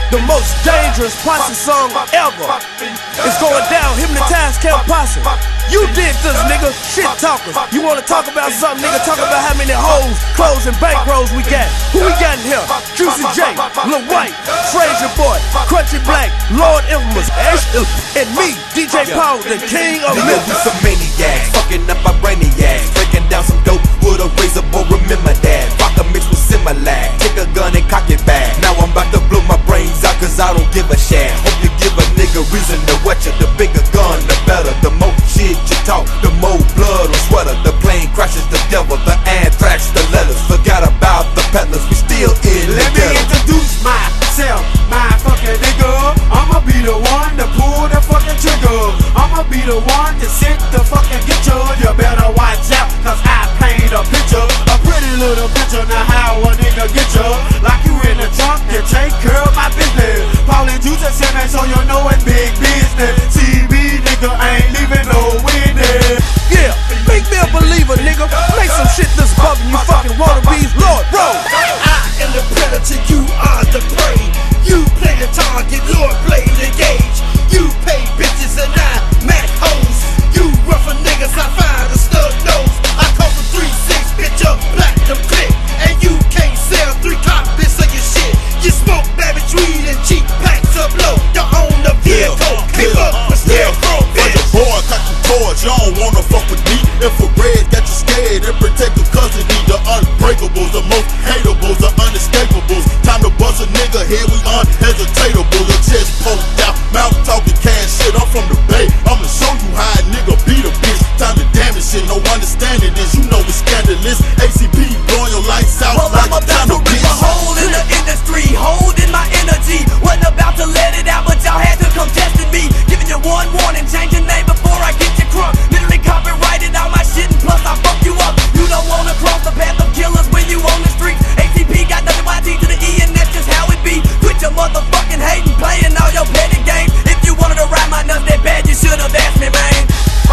the most dangerous posse song ever. It's going down, Hypnotized Camp Posse. You did this, nigga, shit talkers. You wanna talk about something, nigga, talk about how many hoes, clothes, and bankrolls we got. Who we got in here? Juicy J, Lil White, Frazier Boy, Crunchy Black, Lord Infamous, Ashley, and me, DJ Paul, the king of Nigga, we some maniacs, fucking up our brainiacs, breaking down some dope with a razor, boy, remember that. Vodka mixed with Similac, take a gun and cock it back. Now I'm about to blow my brains out, cause I don't give a shit. Hope you give a nigga reason to wet you. The bigger gun, the better. The more shit you talk, the more blood or sweater. The plane crashes, the devil, the anthrax, the letters. Forgot about the peddlers, we still in the Let me introduce myself, my fucking nigga. I'ma be the one to pull the fucking trigger. I'ma be the one to sit the fucking get you. You better watch out, cause I paint a picture, a pretty little picture. Now how a nigga get you? Like you in the trunk, you take care of my business. Paul and Juice and Sam, so you know it's big business. CB nigga ain't leaving no witness. Yeah, make me a believer, nigga. Make some shit this bumpin', you fucking wannabes. Lord, bro. I am the predator, you are the prey. You play the target, Lord play the gauge. You pay bitches and I Mac hoes. You rougher niggas, I find a snub nose. I come from 3-6, bitch up, platinum click. And you can't sell 3 copies of your shit. You smoke babbage weed and cheap packs of blow. You own the vehicle, keep up with scarecrow, bitch. Boy, got you towards, you don't wanna fuck with me. Infrared got you scared and protect the custody. The unbreakables, the most hateables, the unescapables. Time to bust a nigga head, we unhesitatable. Your chest poked out, mouth talking cash shit. I'm from the Bay, I'ma show you how a nigga beat a bitch. Time to damage shit, no understanding this, you know it's scandalous. ACB blowing your lights out. Well, like I'm about to rip a hole in the industry, holding my energy. Wasn't about to let it out, but y'all had to come testing me. Giving you one warning, change your name before I get you crunk. Literally copyrighted all my shit, and plus I fuck you up. You don't wanna cross the path of killers when you on the street. ATP got nothing YT to the E, and that's just how it be. Quit your motherfucking hating, playing all your petty games. If you wanted to ride my nuts that bad, you should've asked me, man.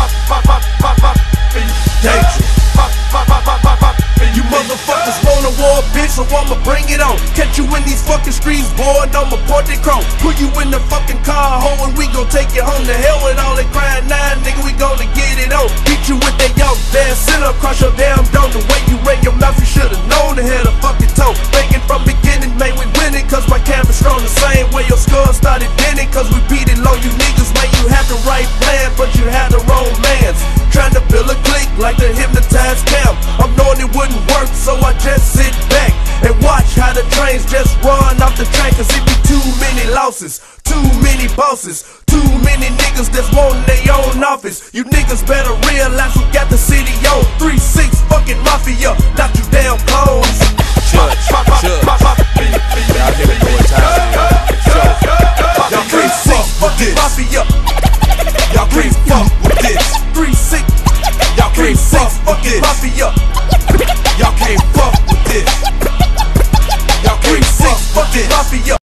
You motherfuckers want a war, bitch, so I'ma bring it on. Catch you in these fucking streets, boy, I'ma port they chrome. Put you in the fucking car, ho, and we gon' take you home. To hell with all that crying, nah, nigga, we gonna get it on. Beat you with that young damn sit up, crush your damn dome. The way you ran your mouth, you should've known to hit a fucking toe. Thinking from beginning, man, we winning, cause my camera's strong. The same way your skull started denting, cause we beat it low. You niggas, man, you had the right plan, but you had the wrong mans. Trying to build a clique like the Hypnotized Camp. I'm knowing it wouldn't work, so I just sit back and watch how the trains just run off the track. Cause it be too many losses, too many bosses, too many niggas that's wanting their own office. You niggas better realize who got the city on. 3-6 fucking mafia, knock you down clones. Judge. Y'all give it more time. Y'all 3-6 fucking mafia. Y'all can't fuck with this. 3-6. Y'all can't fuck with this. Mafia. Y'all can't fuck with this. Y'all can't fuck with this. Mafia.